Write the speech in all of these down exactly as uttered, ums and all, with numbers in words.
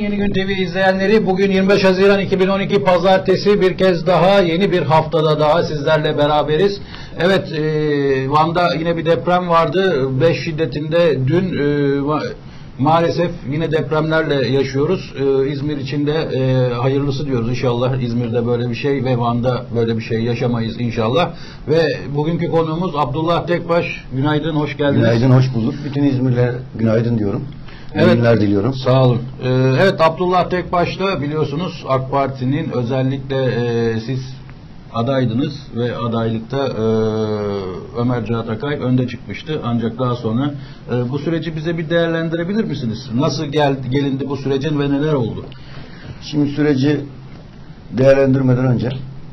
Yeni Gün T V izleyenleri, bugün yirmi beş Haziran iki bin on iki Pazartesi, bir kez daha yeni bir haftada daha sizlerle beraberiz. Evet, e, Van'da yine bir deprem vardı. beş şiddetinde dün e, maalesef yine depremlerle yaşıyoruz. E, İzmir için de e, hayırlısı diyoruz inşallah. İzmir'de böyle bir şey ve Van'da böyle bir şey yaşamayız inşallah. Ve bugünkü konuğumuz Abdullah Tekbaş. Günaydın, hoş geldiniz. Günaydın, hoş bulduk. Bütün İzmir'e günaydın diyorum. Evet, günler diliyorum. Sağ olun. Ee, evet, Abdullah Tekbaş'ta biliyorsunuz AK Parti'nin özellikle e, siz adaydınız ve adaylıkta e, Ömer Cihat Akay önde çıkmıştı. Ancak daha sonra e, bu süreci bize bir değerlendirebilir misiniz? Nasıl geldi, gelindi bu sürecin ve neler oldu? Şimdi süreci değerlendirmeden önce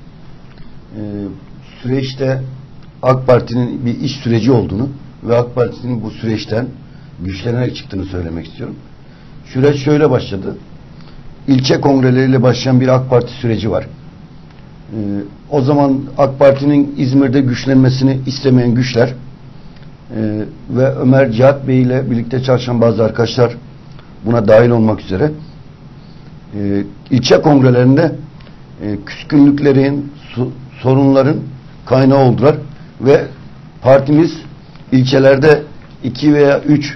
e, süreçte AK Parti'nin bir iş süreci olduğunu ve AK Parti'nin bu süreçten güçlenerek çıktığını söylemek istiyorum. Süreç şöyle başladı. İlçe kongreleriyle başlayan bir AK Parti süreci var. Ee, o zaman AK Parti'nin İzmir'de güçlenmesini istemeyen güçler e, ve Ömer Cihat Bey ile birlikte çalışan bazı arkadaşlar buna dahil olmak üzere e, ilçe kongrelerinde e, küskünlüklerin, su, sorunların kaynağı oldular ve partimiz ilçelerde iki veya üç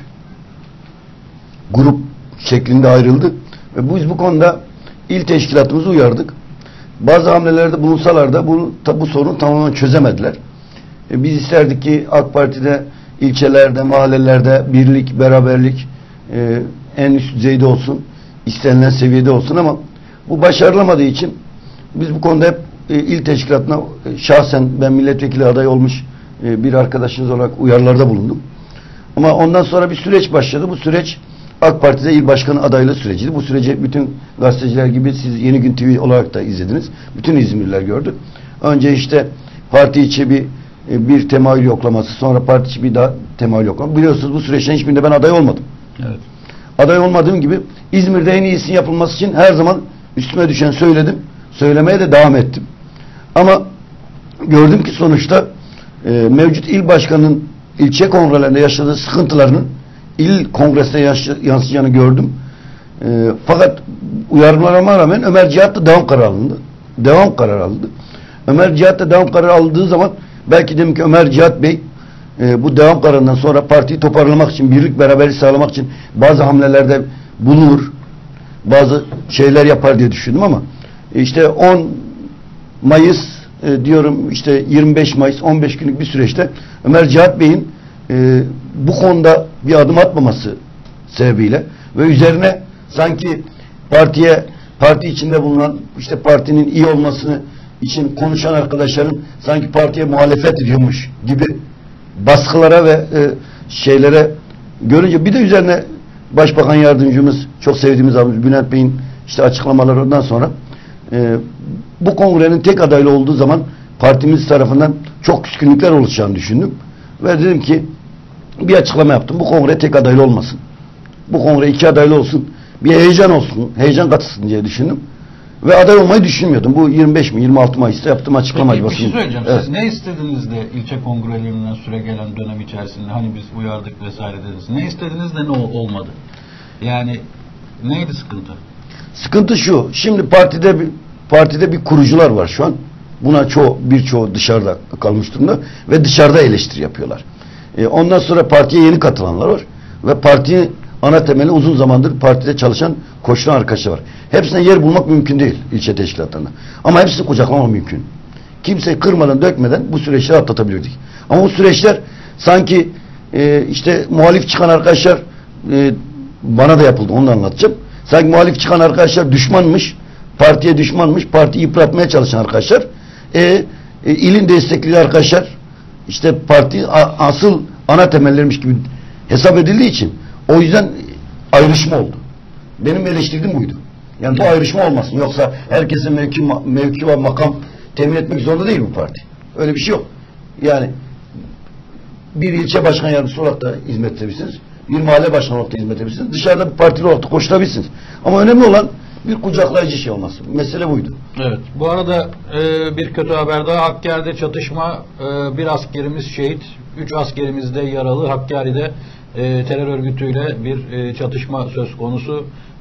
grup şeklinde ayrıldı ve biz bu konuda il teşkilatımızı uyardık. Bazı hamlelerde bulunsalar da bunu, bu sorunu tamamen çözemediler. E, biz isterdik ki AK Parti'de ilçelerde, mahallelerde birlik, beraberlik e, en üst düzeyde olsun, istenilen seviyede olsun ama bu başarılamadığı için biz bu konuda hep e, il teşkilatına e, şahsen ben milletvekili adayı olmuş e, bir arkadaşınız olarak uyarılarda bulundum. Ama ondan sonra bir süreç başladı. Bu süreç AK Parti'de il başkanı adaylığı süreciydi. Bu süreci bütün gazeteciler gibi siz Yeni Gün T V olarak da izlediniz. Bütün İzmirliler gördü. Önce işte parti içi bir bir temayül yoklaması, sonra parti içi bir daha temayül yoklaması. Biliyorsunuz bu süreçten hiçbirinde ben aday olmadım. Evet. Aday olmadığım gibi İzmir'de en iyisini yapılması için her zaman üstüme düşen söyledim. Söylemeye de devam ettim. Ama gördüm ki sonuçta e, mevcut il başkanının ilçe kongrelerinde yaşadığı sıkıntılarının il kongresine yansıyacağını gördüm. E, fakat uyarılarıma rağmen Ömer Cihat'ta devam kararı alındı. Devam kararı alındı. Ömer Cihat'ta devam kararı aldığı zaman belki dedim ki Ömer Cihat Bey e, bu devam kararından sonra partiyi toparlamak için, birlik beraberlik sağlamak için bazı hamlelerde bulunur, bazı şeyler yapar diye düşündüm ama işte on Mayıs e, diyorum işte yirmi beş Mayıs on beş günlük bir süreçte Ömer Cihat Bey'in e, bu konuda bir adım atmaması sebebiyle ve üzerine sanki partiye, parti içinde bulunan işte partinin iyi olmasını için konuşan arkadaşların sanki partiye muhalefet ediyormuş gibi baskılara ve e, şeylere görünce bir de üzerine Başbakan Yardımcımız, çok sevdiğimiz abimiz Bülent Bey'in işte açıklamalarından sonra e, bu kongrenin tek adaylı olduğu zaman partimiz tarafından çok küskünlükler oluşacağını düşündüm. Ve dedim ki bir açıklama yaptım. Bu kongre tek adaylı olmasın. Bu kongre iki adaylı olsun. Bir heyecan olsun. Heyecan katılsın diye düşündüm. Ve aday olmayı düşünmüyordum. Bu yirmi beş mi yirmi altı Mayıs'ta yaptığım açıklama. Peki, bir şey söyleyeceğim. Evet. Siz ne istediniz de ilçe kongrelerinden süre gelen dönem içerisinde hani biz uyardık vesaire dediniz. Ne istediniz de ne olmadı? Yani neydi sıkıntı? Sıkıntı şu. Şimdi partide bir partide bir kurucular var şu an. Buna çoğu birçoğu dışarıda kalmış durumda ve dışarıda eleştiri yapıyorlar. E, ondan sonra partiye yeni katılanlar var ve partinin ana temeli uzun zamandır partide çalışan koşulan arkadaşlar var. Hepsine yer bulmak mümkün değil ilçe teşkilatlarında. Ama hepsini kucaklamak mümkün. Kimseyi kırmadan dökmeden bu süreçleri atlatabilirdik. Ama bu süreçler sanki e, işte muhalif çıkan arkadaşlar e, bana da yapıldı, onu da anlatacağım. Sanki muhalif çıkan arkadaşlar düşmanmış, partiye düşmanmış, partiyi yıpratmaya çalışan arkadaşlar. E, e, ilin destekli arkadaşlar işte parti a, asıl ana temellermiş gibi hesap edildiği için o yüzden ayrışma oldu. Benim eleştirdiğim buydu. Yani bu ayrışma olmasın. Yoksa herkese mevki, mevki ve makam temin etmek zorunda değil bu parti. Öyle bir şey yok. Yani bir ilçe başkan yardımcısı olarak da hizmet edebilirsiniz. Bir mahalle başkanı olarak da hizmet edebilirsiniz. Dışarıda bir partili olarak da koşulabilirsiniz. Ama önemli olan bir kucaklayıcı şey olması. Mesele buydu. Evet. Bu arada e, bir kötü haber daha. Hakkari'de çatışma, e, bir askerimiz şehit, üç askerimiz de yaralı. Hakkari'de e, terör örgütüyle bir e, çatışma söz konusu.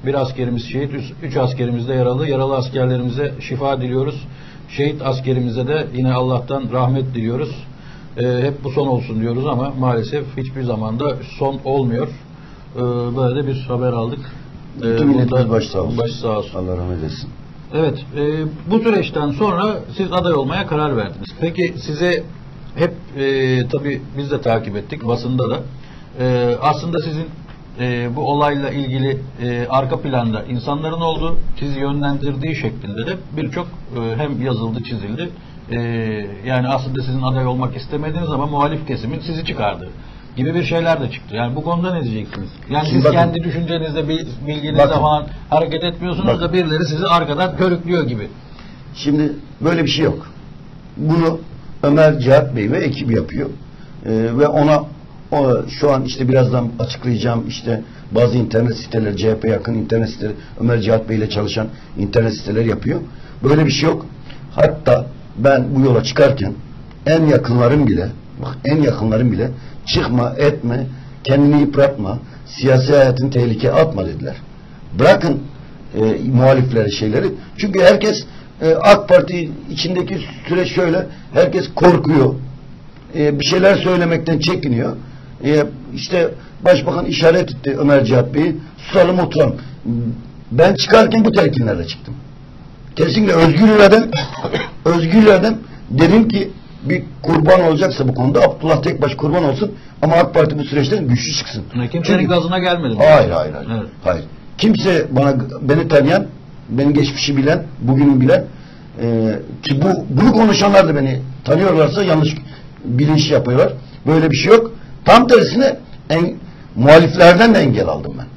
Bir askerimiz şehit, üç, üç askerimiz de yaralı. Yaralı askerlerimize şifa diliyoruz. Şehit askerimize de yine Allah'tan rahmet diliyoruz. Ee, hep bu son olsun diyoruz ama maalesef hiçbir zamanda son olmuyor. Ee, böyle de bir haber aldık. Ee, Bütün milletimiz baş sağ olsun. Baş sağ olsun. Allah rahmet eylesin. Evet, e, bu süreçten sonra siz aday olmaya karar verdiniz. Peki size hep e, tabii biz de takip ettik basında da. E, aslında sizin e, bu olayla ilgili e, arka planda insanların olduğu, sizi yönlendirdiği şeklinde de birçok e, hem yazıldı, çizildi. E, yani aslında sizin aday olmak istemediğiniz ama muhalif kesimin sizi çıkardığı gibi bir şeyler de çıktı. Yani bu konuda ne diyeceksiniz? Yani Şimdi siz bakın, kendi düşüncenizde, bilginizde bakın, falan hareket etmiyorsunuz bakın, da birileri sizi arkadan körüklüyor gibi. Şimdi böyle bir şey yok. Bunu Ömer Cihat Bey ve ekibi yapıyor. Ee, ve ona o, şu an işte birazdan açıklayacağım işte bazı internet siteleri, C H P yakın internet siteleri, Ömer Cihat Bey ile çalışan internet siteleri yapıyor. Böyle bir şey yok. Hatta ben bu yola çıkarken en yakınlarım bile, bak en yakınlarım bile çıkma, etme, kendini yıpratma, siyasi hayatın tehlikeye atma dediler. Bırakın e, muhalifleri şeyleri. Çünkü herkes e, AK Parti içindeki süreç şöyle, herkes korkuyor. E, bir şeyler söylemekten çekiniyor. E, işte Başbakan işaret etti Ömer Cihat Bey'i, susalım oturalım. Ben çıkarken bu telkinlerle çıktım. Kesinlikle özgür iradem özgür iradem dedim ki bir kurban olacaksa bu konuda Abdullah Tekbaş kurban olsun ama AK Parti bu süreçten güçlü çıksın. Kimsenin Çünkü, gazına gelmedi. Hayır hayır hayır. Evet. hayır. Kimse bana beni tanıyan, benim geçmişi bilen, bugünü bilen e, ki bu bunu konuşanlar da beni tanıyorlarsa yanlış bilinç yapıyorlar. Böyle bir şey yok. Tam tersine en, muhaliflerden de engel aldım ben.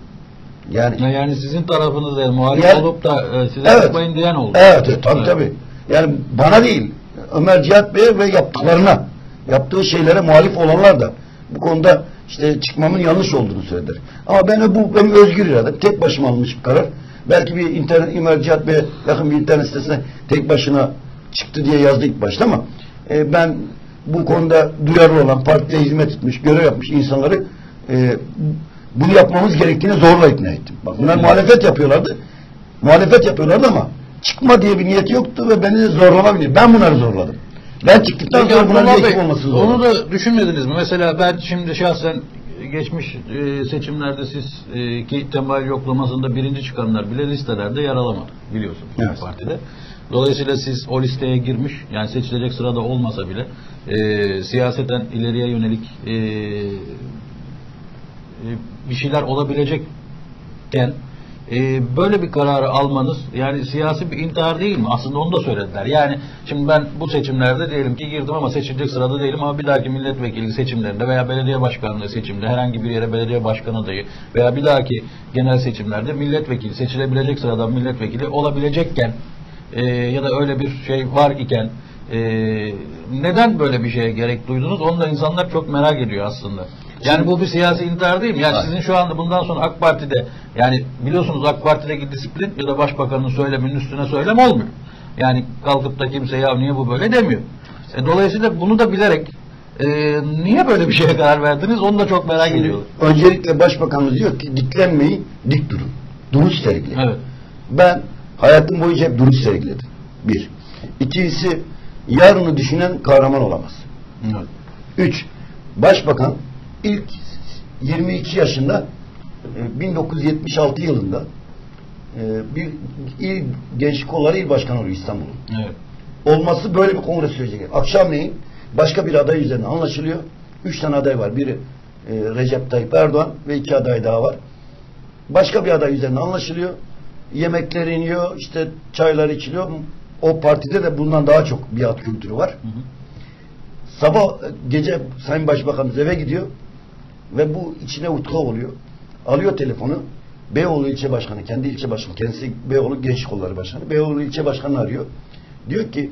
Yani yani sizin tarafınızda yani, muhalif yani, olup da e, size evet, yapmayın diyen oldu. Evet, evet tabii evet. tabii. Yani bana değil, Ömer Cihat Bey'e ve yaptıklarına, yaptığı şeylere muhalif olanlar da bu konuda işte çıkmamın yanlış olduğunu söylediler. Ama ben bu benim özgür iradem, tek başıma almış bir karar. Belki bir internet, Ömer Cihat Bey'e yakın bir internet sitesine tek başına çıktı diye yazdı ilk başta ama e, ben bu konuda duyarlı olan, partiye hizmet etmiş, görev yapmış insanları e, bunu yapmamız gerektiğini zorla ikna ettim. Bak, bunlar muhalefet yapıyorlardı. Muhalefet yapıyorlardı ama çıkma diye bir niyeti yoktu ve beni de zorlama bile. Ben bunları zorladım. Ben çıktıktan Peki, sonra bunların bir ekip Bey, olması zorladım. Onu da düşünmediniz mi? Mesela ben şimdi şahsen geçmiş e, seçimlerde siz e, ki temayül yoklamasında birinci çıkanlar bile listelerde yer alamadı biliyorsunuz evet. partide. Dolayısıyla siz o listeye girmiş, yani seçilecek sırada olmasa bile e, siyaseten ileriye yönelik e, e, bir şeyler olabilecekken e, böyle bir kararı almanız yani siyasi bir intihar değil mi? Aslında onu da söylediler. Yani şimdi ben bu seçimlerde diyelim ki girdim ama seçilecek sırada değilim ama bir dahaki milletvekili seçimlerinde veya belediye başkanlığı seçiminde herhangi bir yere belediye başkan adayı veya bir dahaki genel seçimlerde milletvekili seçilebilecek sıradan milletvekili olabilecekken e, ya da öyle bir şey var iken e, neden böyle bir şeye gerek duydunuz? Onu da insanlar çok merak ediyor aslında. Yani bu bir siyasi intihar değil mi? Yani sizin şu anda bundan sonra AK Parti'de yani biliyorsunuz AK Parti'deki disiplin ya da başbakanın söyleminin üstüne söylem olmuyor. Yani kalkıp da kimse ya niye bu böyle demiyor. E, dolayısıyla bunu da bilerek e, niye böyle bir şeye karar verdiniz onu da çok merak ediyorum. Öncelikle Başbakanımız diyor ki diklenmeyin, dik durun. Duruş sergileyin. Evet. Ben hayatım boyunca hep duruş sergiledim. Bir. İkincisi yarını düşünen kahraman olamaz. Evet. Üç. Başbakan İlk yirmi iki yaşında bin dokuz yüz yetmiş altı yılında bir il gençlik kolları il başkanı oluyor İstanbul'un. Evet. Olması böyle bir kongre süreci. Akşamleyin başka bir aday üzerine anlaşılıyor. Üç tane aday var. Biri Recep Tayyip Erdoğan ve iki aday daha var. Başka bir aday üzerine anlaşılıyor. Yemekler iniyor, işte çaylar içiliyor. O partide de bundan daha çok biat kültürü var. Hı hı. Sabah gece Sayın Başbakanımız eve gidiyor. Ve bu içine utku oluyor. Alıyor telefonu. Beyoğlu ilçe başkanı, kendi ilçe başkanı, kendisi Beyoğlu Gençlik Kolları Başkanı. Beyoğlu ilçe başkanını arıyor. Diyor ki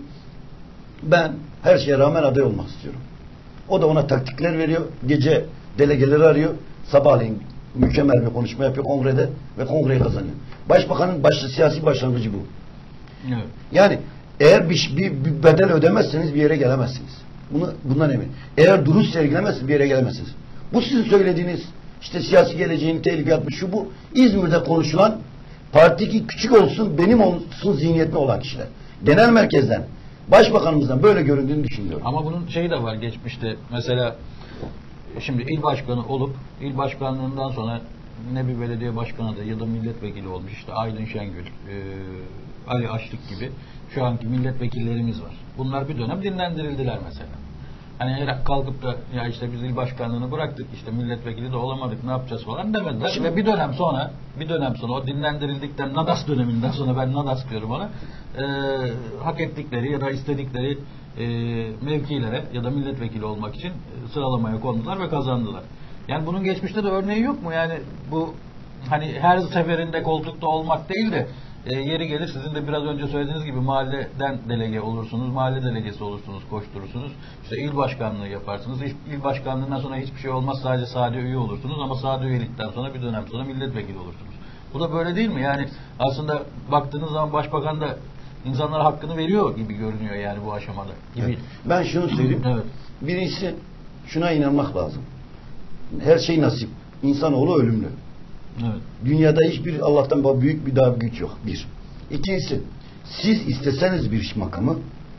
ben her şeye rağmen aday olmak istiyorum. O da ona taktikler veriyor. Gece delegeleri arıyor. Sabahleyin mükemmel bir konuşma yapıyor kongrede ve kongreyi kazanıyor. Başbakanın başlı siyasi başlangıcı bu. Evet. Yani eğer bir, bir, bir bedel ödemezseniz bir yere gelemezsiniz. Bunu, bundan emin. Eğer duruş sergilemezseniz bir yere gelemezsiniz. Bu sizin söylediğiniz işte siyasi geleceğini tehlikeye atmış, şu bu. İzmir'de konuşulan partiki küçük olsun, benim olsun zihniyetine olan kişiler. Genel merkezden, başbakanımızdan böyle göründüğünü düşünüyorum. Ama bunun şeyi de var geçmişte. Mesela şimdi il başkanı olup il başkanlığından sonra ne bir belediye başkanı da ya da milletvekili olmuş, işte Aydın Şengül, e, Ali Açlık gibi şu anki milletvekillerimiz var. Bunlar bir dönem dinlendirildiler mesela. Hani her kalkıp da ya işte biz il başkanlığını bıraktık, işte milletvekili de olamadık, ne yapacağız falan demediler. Şimdi, ve bir dönem sonra bir dönem sonra o dinlendirildikten, Nadas döneminden sonra, ben Nadas diyorum ona, e, hak ettikleri ya da istedikleri e, mevkilere ya da milletvekili olmak için e, sıralamaya kondular ve kazandılar. Yani bunun geçmişte de örneği yok mu? Yani bu hani her seferinde koltukta olmak değil de e, yeri gelir sizin de biraz önce söylediğiniz gibi mahalleden delege olursunuz, mahalle delegesi olursunuz, koşturursunuz. İşte il başkanlığı yaparsınız. İl, il başkanlığından sonra hiçbir şey olmaz, sadece sade üye olursunuz ama sade üyelikten sonra bir dönem sonra milletvekili olursunuz. Bu da böyle değil mi? Yani aslında baktığınız zaman başbakan da insanlara hakkını veriyor gibi görünüyor yani bu aşamada gibi. Evet. Ben şunu söyleyeyim. Evet. Birincisi şuna inanmak lazım. Her şey nasip. İnsanoğlu ölümlü. Evet. Dünyada hiçbir Allah'tan büyük bir daha güç yok. Bir. İkincisi, siz isteseniz bir iş makamı,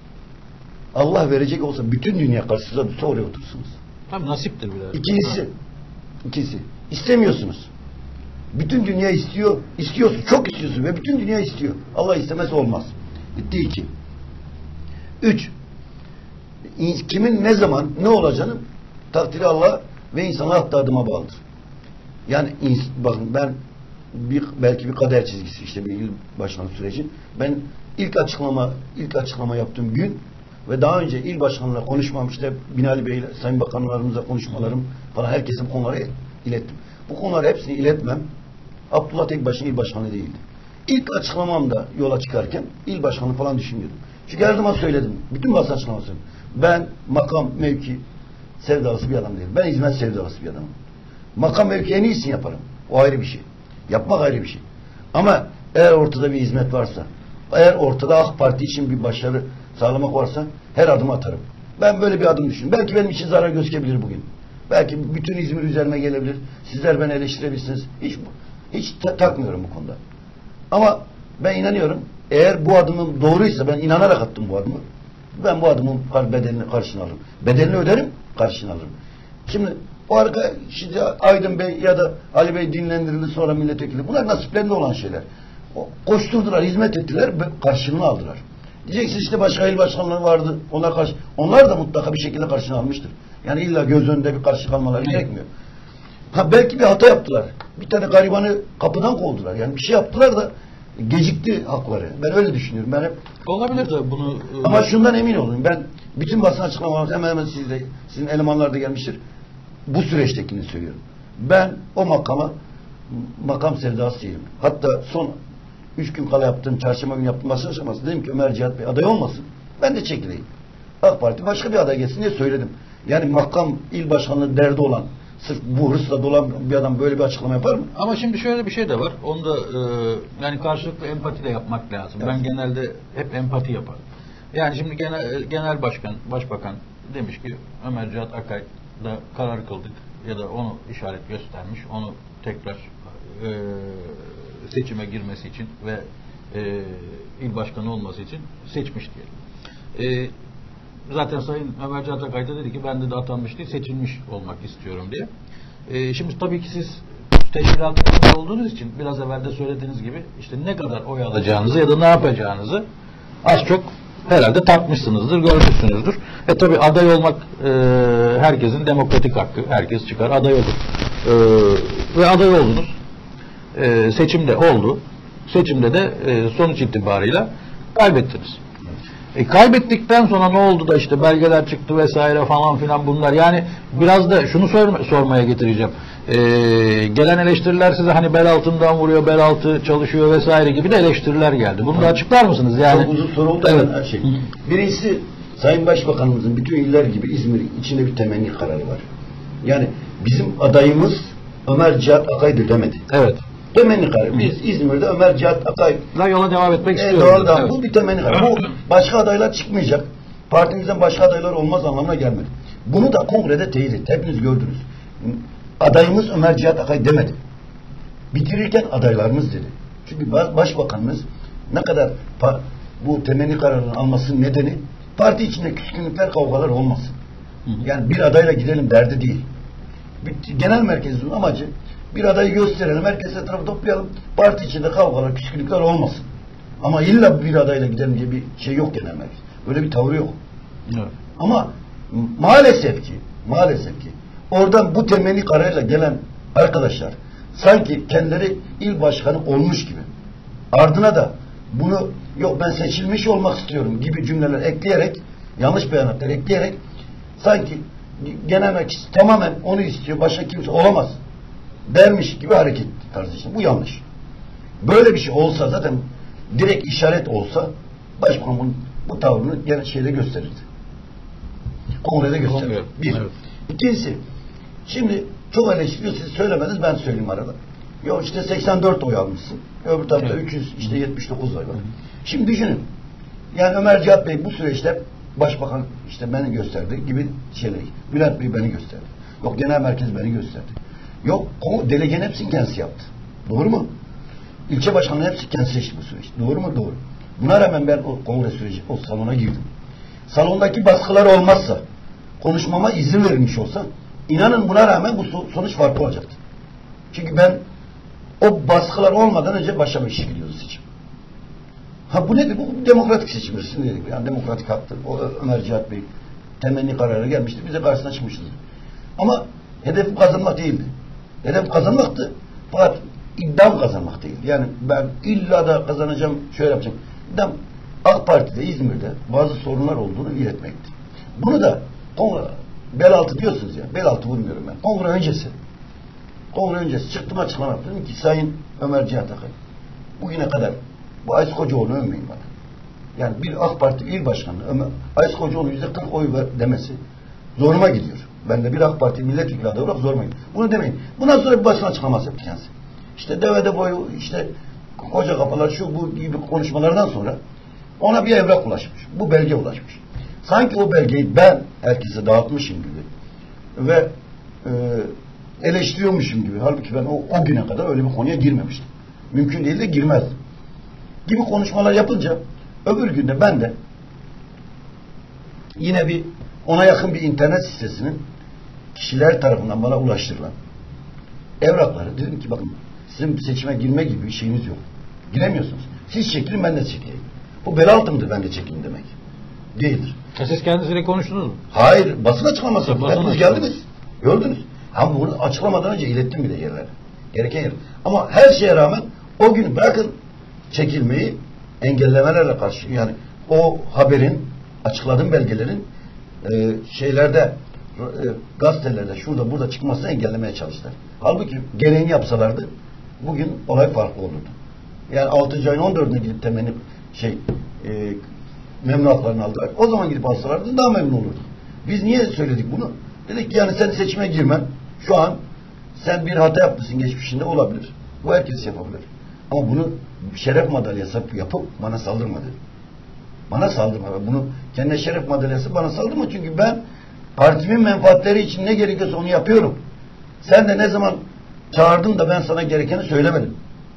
Allah verecek olsa bütün dünya karşınıza dursa oraya otursunuz. Tabii nasiptir biraz. İkincisi, ikisi istemiyorsunuz. Bütün dünya istiyor, istiyorsun, çok istiyorsun ve bütün dünya istiyor. Allah istemez olmaz. Bitti iki. Üç, kimin ne zaman ne olacağını takdiri Allah ve insana attığı adıma bağlıdır. Yani bakın ben bir, belki bir kader çizgisi, işte bir il başkanlığı süreci. Ben ilk açıklama ilk açıklama yaptığım gün ve daha önce il başkanlığıyla konuşmam, işte Binali Bey ile Sayın Bakanlarımızla konuşmalarım falan, herkesin konuları ilettim. Bu konuları hepsini iletmem Abdullah Tekbaş'ın il başkanı değildi. İlk açıklamamda yola çıkarken il başkanlığı falan düşünmüyordum. Çünkü her zaman söyledim. Bütün basın açıklaması. Ben makam, mevki sevdalısı bir adam değilim. Ben hizmet sevdalısı bir adamım. Makam mevki en iyisini yaparım. O ayrı bir şey. Yapmak ayrı bir şey. Ama eğer ortada bir hizmet varsa, eğer ortada AK Parti için bir başarı sağlamak varsa her adım atarım. Ben böyle bir adım düşünüyorum. Belki benim için zarar gözükebilir bugün. Belki bütün İzmir üzerime gelebilir. Sizler beni eleştirebilirsiniz. Hiç, hiç ta takmıyorum bu konuda. Ama ben inanıyorum. Eğer bu adımım doğruysa, ben inanarak attım bu adımı. Ben bu adımın bedelini karşına alırım. Bedelini öderim, karşına alırım. Şimdi o arka şimdi Aydın Bey ya da Ali Bey dinlendirildi, sonra milletvekili. Bunlar nasiplerinde olan şeyler. O, koşturdular, hizmet ettiler, karşılığını aldılar. Diyeceksiniz işte başka il başkanlığı vardı. Onlar karşı, onlar da mutlaka bir şekilde karşılığını almıştır. Yani illa göz önünde bir karşı kalmaları gerekmiyor. Ha belki bir hata yaptılar. Bir tane garibanı kapıdan kovdular. Yani bir şey yaptılar da gecikti hakları. Ben öyle düşünüyorum. Ben hep olabilir tabii bunu. Ama şundan emin olun. Ben bütün basın açıklamalarımız hemen hemen siz de, sizin elemanlar da gelmiştir. Bu süreçtekini söylüyorum. Ben o makama makam sevdası değilim. Hatta son üç gün kala yaptığım, çarşamba günü yaptığım basın açıklaması, dedim ki Ömer Cihat Bey aday olmasın. Ben de çekileyim. AK Parti başka bir aday gelsin diye söyledim. Yani makam il başkanlığı derdi olan, sırf bu hırsla dolan bir adam böyle bir açıklama yapar mı? Ama şimdi şöyle bir şey de var. Onu da e, yani karşılıklı empati de yapmak lazım. Evet. Ben genelde hep empati yaparım. Yani şimdi genel, genel başkan, başbakan demiş ki Ömer Cihat Akay da karar kıldık ya da onu işaret göstermiş. Onu tekrar e, seçime girmesi için ve e, il başkanı olması için seçmiş diyelim. E, zaten Sayın Ömer Cihat Akay da dedi ki ben de atanmış değil, seçilmiş olmak istiyorum diye. E, şimdi tabii ki siz teşkilatınızda olduğunuz için biraz evvel de söylediğiniz gibi işte ne kadar oy alacağınızı ya da ne yapacağınızı az çok herhalde takmışsınızdır, görmüşsünüzdür. E tabi aday olmak e, herkesin demokratik hakkı. Herkes çıkar aday olur. E, ve aday oldunuz. E, seçimde oldu. Seçimde de e, sonuç itibarıyla kaybettiniz. E, kaybettikten sonra ne oldu da işte belgeler çıktı vesaire falan filan bunlar. Yani biraz da şunu sor, sormaya getireceğim. E, gelen eleştiriler size hani bel altından vuruyor, bel altı çalışıyor vesaire gibi de eleştiriler geldi. Bunu da açıklar mısınız? Yani, çok uzun soru oldu. Evet. Her şey. Birincisi Sayın Başbakanımızın bütün iller gibi İzmir içinde bir temenni kararı var. Yani bizim adayımız Ömer Cihat Akay'dır demedi. Evet. Temenni kararı. Biz İzmir'de Ömer Cihat Akay'la yola devam etmek e, istiyoruz. Evet. Bu bir temenni kararı. Bu başka adaylar çıkmayacak. Partimizden başka adaylar olmaz anlamına gelmedi. Bunu da kongrede teyit etti. Hepiniz gördünüz. adayımız Ömer Cihat Akay demedi. Bitirirken adaylarımız dedi. Çünkü başbakanımız ne kadar bu temenni kararını almasının nedeni parti içinde küskünlükler, kavgalar olmasın. Hı hı. Yani bir adayla gidelim derdi değil. Bir, genel merkezin amacı bir adayı gösterelim, herkes etrafı toplayalım, parti içinde kavgalar, küskünlükler olmasın. Ama illa bir adayla gidelim diye bir şey yok genel merkez. Böyle bir tavrı yok. Evet. Ama maalesef ki maalesef ki oradan bu temenni kararıyla gelen arkadaşlar sanki kendileri il başkanı olmuş gibi ardına da bunu yok ben seçilmiş olmak istiyorum gibi cümleler ekleyerek, yanlış beyanatlar ekleyerek sanki genel merkez tamamen onu istiyor, başka kimse olamaz dermiş gibi hareket tarzı için. Bu yanlış. Böyle bir şey olsa zaten direkt işaret olsa başbakan bunun, bu tavrını gene şeyde gösterirdi. Kongrede gösterirdi. Bir. Evet. İkincisi, şimdi çok eleştiriyor, siz söylemediniz, ben söyleyeyim arada. Yok işte seksen dört oy almışsın. Öbür tarafta evet. üç yüz işte yetmiş dokuz oy var. Şimdi düşünün. Yani Ömer Cihat Bey bu süreçte başbakan işte beni gösterdi gibi şeyler. Bülent Bey beni gösterdi. Yok genel merkez beni gösterdi. Yok delegenin hepsini kendisi yaptı. Doğru mu? İlçe başkanının hepsi kendisi seçti bu süreç. Doğru mu? Doğru. Buna rağmen ben o kongre süreci, o salona girdim. Salondaki baskılar olmazsa, konuşmama izin verilmiş olsa, inanın buna rağmen bu sonuç farklı olacaktı. Çünkü ben o baskılar olmadan önce başa beş gidiyordu seçim. Ha bu nedir? Bu demokratik seçimdir. Yani demokratik haktır. O Ömer Cihat Bey temenni kararı gelmişti. Biz de karşısına çıkmışız. Ama hedef kazanmak değildi. Hedef kazanmaktı. Fakat iddiam kazanmak değil. Yani ben illa da kazanacağım, şöyle yapacağım. İddiam AK Parti'de, İzmir'de bazı sorunlar olduğunu iletmekti. Bunu da kongre, bel altı diyorsunuz ya. Bel altı vurmuyorum ben. Kongre öncesi. Kongre öncesi çıktım açıklama yaptım ki Sayın Ömer Cihat Akay bugüne kadar bu Aziz Kocaoğlu'nu övmeyin bana. Yani bir AK Parti il başkanı Ömer, Aziz Kocaoğlu yüzde kırk oy ver demesi zoruma gidiyor. Ben de bir AK Parti milletvekili adayı olarak zoruma gidiyor. Bunu demeyin. Bundan sonra bir basın açıklaması yaptı kendisi. İşte devede boyu, işte koca kafalar, şu bu gibi konuşmalardan sonra ona bir evrak ulaşmış. Bu belge ulaşmış. Sanki o belgeyi ben herkese dağıtmışım gibi ve e, eleştiriyormuşum gibi. Halbuki ben o, o güne kadar öyle bir konuya girmemiştim. Mümkün değil de girmezdim. Gibi konuşmalar yapınca öbür günde ben de yine bir ona yakın bir internet sitesinin kişiler tarafından bana ulaştırılan evrakları dedim ki bakın sizin seçime girme gibi bir şeyiniz yok. Giremiyorsunuz. Siz çekilin ben de çekileyim. Bu bel altımdır ben de çekilin demek. Değildir. E siz kendisiyle konuştunuz mu? Hayır. Basın açıklaması. Hepiniz geldiniz. Gördünüz. Ama bunu açıklamadan önce ilettim bile yerlere. Gereken yer. Ama her şeye rağmen o gün bırakın çekilmeyi engellemelerle karşı yani o haberin açıkladığım belgelerin e, şeylerde e, gazetelerde şurada burada çıkmasını engellemeye çalıştılar. Halbuki gereğini yapsalardı bugün olay farklı olurdu. Yani altıncı ayın on dördüne gidip temenni şey e, memnun haklarını aldılar. O zaman gidip alsalardı daha memnun olurdu. Biz niye söyledik bunu? Dedik ki yani sen seçime girmen şu an sen bir hata yapmışsın geçmişinde olabilir. Bu herkes yapabilir. Ama bunu şeref madalyası yapıp bana saldırmadı. Bana saldırma. Bunu kendine şeref madalyası bana saldırma. Çünkü ben partimin menfaatleri için ne gerekiyorsa onu yapıyorum. Sen de ne zaman çağırdın da ben sana gerekeni söylemedim.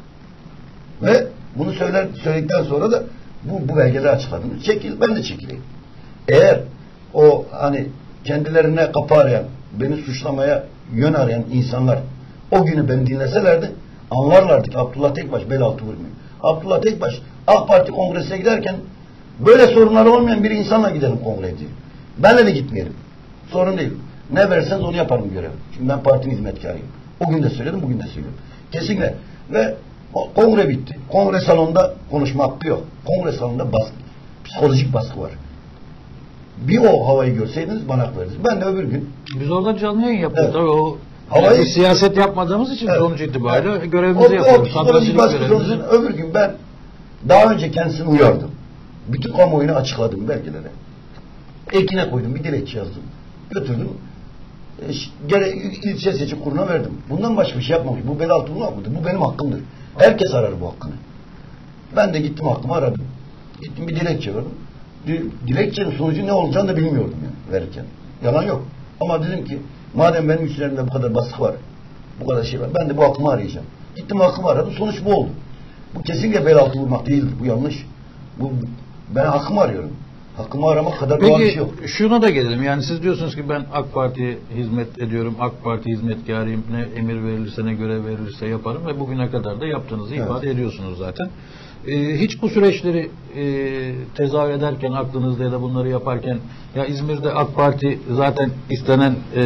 Ve bunu söyler, söyledikten sonra da bu, bu belgeleri açıkladım. Çekil, ben de çekileyim. Eğer o hani kendilerine kapı arayan, beni suçlamaya yön arayan insanlar o günü beni dinleselerdi anlarlardı ki Abdullah Tekbaş bel altı vurmuyor. Abdullah Tekbaş AK Parti kongresine giderken böyle sorunları olmayan bir insanla gidelim kongreye diyor. Benle de gitmeyelim. Sorun değil. Ne verirseniz onu yaparım görev. Çünkü ben partinin hizmetkarıyım. O gün de söyledim, bugün de söylüyorum. Kesinlikle. Ve o, kongre bitti. Kongre salonunda konuşma hakkı yok. Kongre salonunda baskı, psikolojik baskı var. Bir o havayı görseydiniz bana hak verdiniz. Ben de öbür gün. Biz orada canlı yayın yapıyoruz. Evet. O havayı, yani siyaset yapmadığımız için evet. sonuç itibariyle evet. görevimizi o, yapıyoruz. O psikolojik baskı sonucunda öbür gün ben daha önce kendisini uyardım. Bütün kamuoyunu açıkladım belgelere. Ekine koydum, bir dilekçe yazdım. Götürdüm. E, gene ilçe seçim kuruluna verdim. Bundan başka bir şey yapmamış. Bu bel altı olmadı. Bu benim hakkımdır. Herkes arar bu hakkını. Ben de gittim hakkımı aradım. Gittim bir dilekçe verdim. Dilekçenin sonucu ne olacağını da bilmiyordum yani verirken. Yalan yok. Ama dedim ki Madem benim üstlerimde bu kadar baskı var, bu kadar şey var, ben de bu hakkımı arayacağım. Gittim hakkımı aradım, sonuç bu oldu. Bu kesinlikle bel altı vurmak değildir, bu yanlış. Bu, ben hakkımı arıyorum. Hakkımı aramak kadar doğal bir şey yok. Peki şuna da gelelim. Yani siz diyorsunuz ki ben AK Parti'ye hizmet ediyorum. AK Parti hizmetkarıyım. Ne emir verilirse ne görev verilirse yaparım ve bugüne kadar da yaptığınızı evet. ifade ediyorsunuz zaten. Ee, hiç bu süreçleri e, tezahür ederken aklınızda ya da bunları yaparken ya İzmir'de AK Parti zaten istenen e,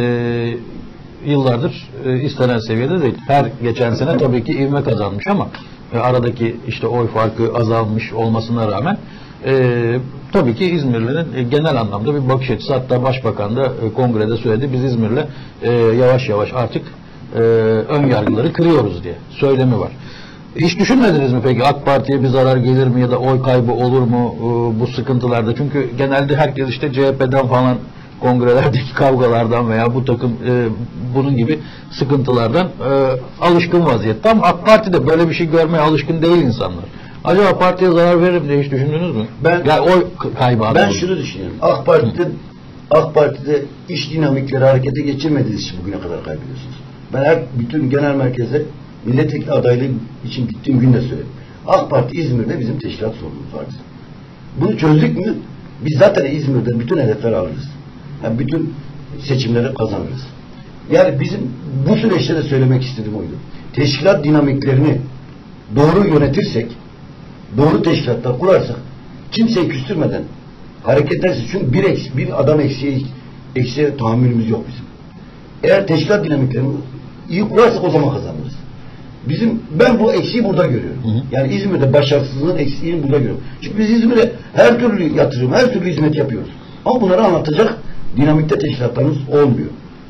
yıllardır e, istenen seviyede değil. Her geçen sene tabii ki ivme kazanmış ama e, aradaki işte oy farkı azalmış olmasına rağmen e, tabii ki İzmirlilerin e, genel anlamda bir bakış açısı, hatta Başbakan da e, kongrede söyledi, biz İzmir'le e, yavaş yavaş artık e, ön yargıları kırıyoruz diye söylemi var. Hiç düşünmediniz mi peki AK Parti'ye bir zarar gelir mi ya da oy kaybı olur mu e, bu sıkıntılarda? Çünkü genelde herkes işte C H P'den falan kongrelerdeki kavgalardan veya bu takım e, bunun gibi sıkıntılardan e, alışkın vaziyette ama AK Parti'de böyle bir şey görmeye alışkın değil insanlar. Acaba partiye zarar veririm diye hiç düşündünüz mü? Ben yani oy kaybı. Ben olur. şunu düşünüyorum. AK Parti'de AK Parti'de iş dinamikleri harekete geçirmediğiniz için bugüne kadar kaybediyorsunuz. Ben her bütün genel merkeze milletvekili adaylığı için gittiğim gün de söyledim. AK Parti İzmir'de bizim teşkilat sorunumuz vardı. Bunu çözdük mü? Biz zaten İzmir'de bütün hedefleri alırız. Yani bütün seçimleri kazanırız. Yani bizim bu süreçte de söylemek istediğim oydu. Teşkilat dinamiklerini doğru yönetirsek, doğru teşkilatlar kurarsak, kimseyi küstürmeden hareket edersek, çünkü bir, eks, bir adam eksiğe, eksiğe tahammülümüz yok bizim. Eğer teşkilat dinamiklerini iyi kurarsak o zaman kazanırız. Bizim, ben bu eksiği burada görüyorum. Hı hı. Yani İzmir'de başarısızlığın eksiğini burada görüyorum. Çünkü biz İzmir'e her türlü yatırım, her türlü hizmet yapıyoruz. Ama bunları anlatacak dinamikte teşkilatlarımız olmuyor.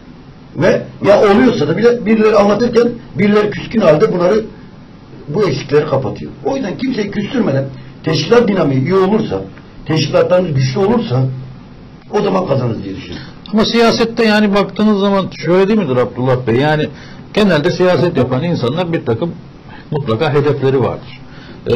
Ve ya oluyorsa da bile birileri anlatırken birileri küskün halde bunları, bu eksikleri kapatıyor. O yüzden kimseyi küstürmeden teşkilat dinamiği iyi olursa, teşkilatlarımız güçlü olursa o zaman kazanırız diye düşünüyorum. Ama siyasette yani baktığınız zaman şöyle değil midir Abdullah Bey? Yani genelde siyaset yapan insanlar bir takım mutlaka hedefleri vardır. Ee,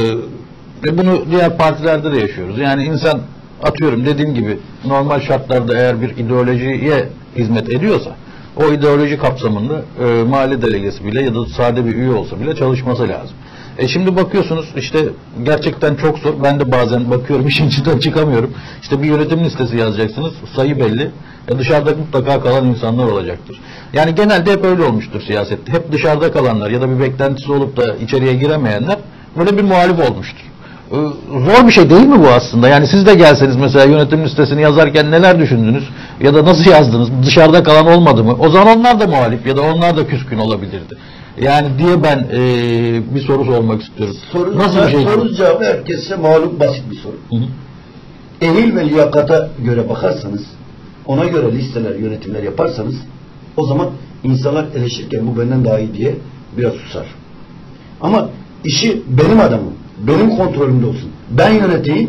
ve bunu diğer partilerde de yaşıyoruz. Yani insan, atıyorum dediğim gibi, normal şartlarda eğer bir ideolojiye hizmet ediyorsa o ideoloji kapsamında e, mahalle delegesi bile ya da sade bir üye olsa bile çalışması lazım. E şimdi bakıyorsunuz işte gerçekten çok zor. Ben de bazen bakıyorum işin içinden çıkamıyorum. İşte bir yönetim listesi yazacaksınız. Sayı belli. E dışarıda mutlaka kalan insanlar olacaktır. Yani genelde hep öyle olmuştur siyasette. Hep dışarıda kalanlar ya da bir beklentisi olup da içeriye giremeyenler böyle bir muhalif olmuştur. Ee, zor bir şey değil mi bu aslında? Yani siz de gelseniz mesela yönetim listesini yazarken neler düşündünüz? Ya da nasıl yazdınız? Dışarıda kalan olmadı mı? O zaman onlar da muhalif ya da onlar da küskün olabilirdi. Yani diye ben e, bir soru sormak istiyorum. Soru, nasıl bir şey? Soru cevabı herkese malum basit bir soru. Hı hı. Ehil ve liyakata göre bakarsanız, ona göre listeler, yönetimler yaparsanız o zaman insanlar eleştirirken bu benden daha iyi diye biraz susar. Ama işi benim adamım, benim kontrolümde olsun. Ben yöneteyim.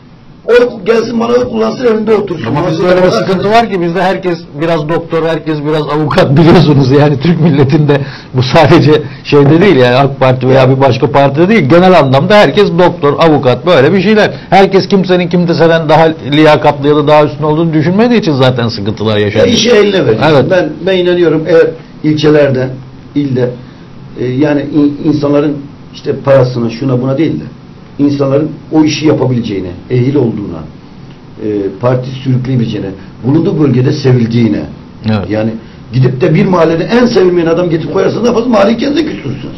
Oy gelsin bana oy kullansın, evinde otursun. Ama bizde öyle bir sıkıntı var ki bizde herkes biraz doktor, herkes biraz avukat, biliyorsunuz yani Türk milletinde bu sadece şeyde değil yani AK Parti veya bir başka partide değil, genel anlamda herkes doktor, avukat, böyle bir şeyler. Herkes kimsenin kimseden daha liyakatlı ya da daha üstün olduğunu düşünmediği için zaten sıkıntılar yaşanıyor. İşi eline verir. Evet. Ben, ben inanıyorum eğer ilçelerde, ilde e, yani in, insanların işte parasına, şuna buna değil de insanların o işi yapabileceğine, ehil olduğuna, e, parti sürükleyebileceğine, bulunduğu bölgede sevildiğine, evet. Yani gidip de bir mahallede en sevilmeyen adam getirip koyarsanız ne yaparsınız? Mahalleyi kendinize küstürürsünüz.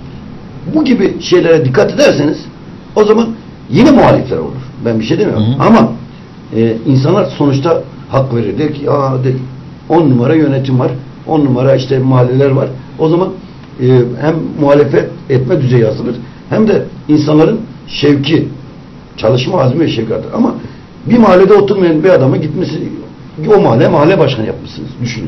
Bu gibi şeylere dikkat ederseniz o zaman yine muhalifler olur. Ben bir şey demiyorum. Hı hı. Ama e, insanlar sonuçta hak verir. Der ki on numara yönetim var, on numara işte mahalleler var. O zaman e, hem muhalefet etme düzeyi asılır, hem de insanların şevki, çalışma azmi ve şevki artar. Ama bir mahallede oturmayan bir adama gitmesi, o mahalle mahalle başkanı yapmışsınız. Düşünün.